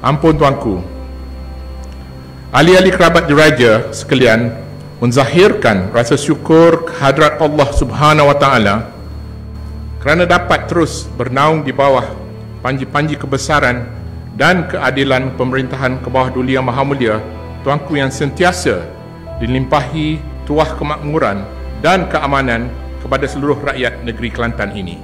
Ampun tuanku, ahli-ahli kerabat diraja sekalian menzahirkan rasa syukur kehadrat Allah Subhanahu Wa Taala kerana dapat terus bernaung di bawah panji-panji kebesaran dan keadilan pemerintahan ke bawah Duli Yang Maha Mulia tuanku yang sentiasa dilimpahi tuah kemakmuran dan keamanan kepada seluruh rakyat negeri Kelantan ini.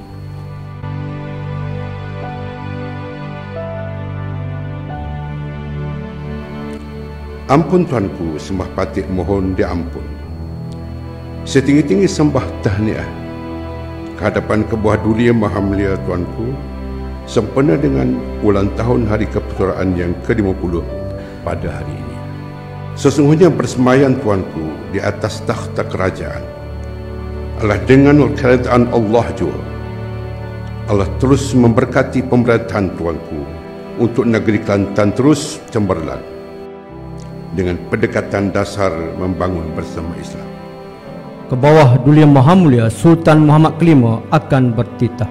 Ampun tuanku, sembah patih mohon diampun. Setinggi-tinggi sembah tahniah kehadapan kebuah Duli Yang Maha Mulia tuanku sempena dengan ulang tahun hari kepesertaan yang ke-50 pada hari ini. Sesungguhnya bersemayam tuanku di atas takhta kerajaan adalah dengan keredaan Allah jua. Allah terus memberkati pemerintahan tuanku untuk negeri Kelantan terus cemerlang dengan pendekatan dasar membangun bersama Islam. Ke bawah Duli Yang Maha Mulia Sultan Muhammad Kelima akan bertitah.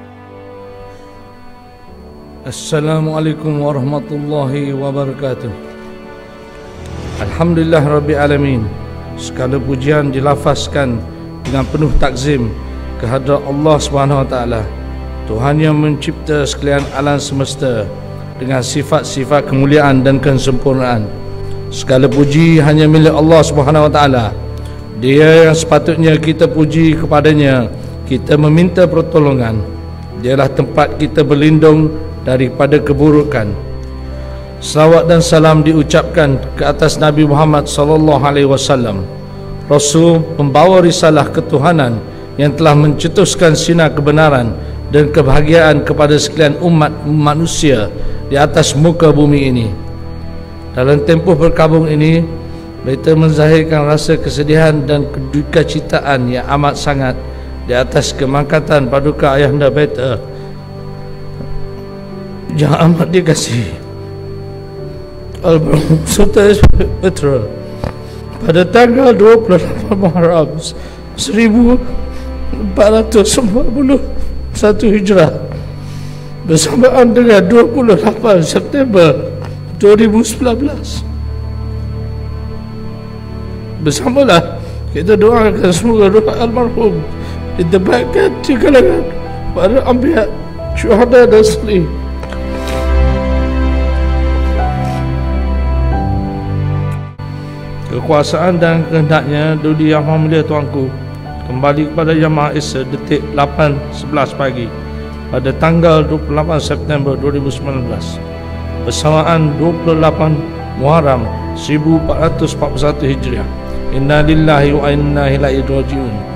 Assalamualaikum warahmatullahi wabarakatuh. Alhamdulillah Rabbil Alamin. Segala pujian dilafazkan dengan penuh takzim kehadrat Allah Subhanahu Wa Taala, Tuhan yang mencipta sekalian alam semesta dengan sifat-sifat kemuliaan dan kesempurnaan. Segala puji hanya milik Allah Subhanahu Wa Taala. Dia yang sepatutnya kita puji kepadanya, kita meminta pertolongan. Dialah tempat kita berlindung daripada keburukan. Salawat dan salam diucapkan ke atas Nabi Muhammad sallallahu alaihi wasallam, Rasul pembawa risalah ketuhanan yang telah mencetuskan sinar kebenaran dan kebahagiaan kepada sekalian umat manusia di atas muka bumi ini. Dalam tempoh berkabung ini, mereka menzahirkan rasa kesedihan dan kedukacitaan yang amat sangat di atas kemangkatan paduka ayahanda beta yang amat dikasihi Almarhum Sultan Petra pada tanggal 28 Muharram 1441 Hijrah bersamaan dengan 28 September 2019. Bersamalah kita doakan semoga doa almarhum ditempatkan di kalangan para anbiya, syuhada dan salih. Kekuasaan dan kehendaknya Duli Yang Maha Mulia tuanku kembali kepada Yang Maha Esa detik 8.11 pagi pada tanggal 28 September 2019 bersamaan 28 Muharram 1441 Hijriah. Inna lillahi wa inna ilaihi raji'un.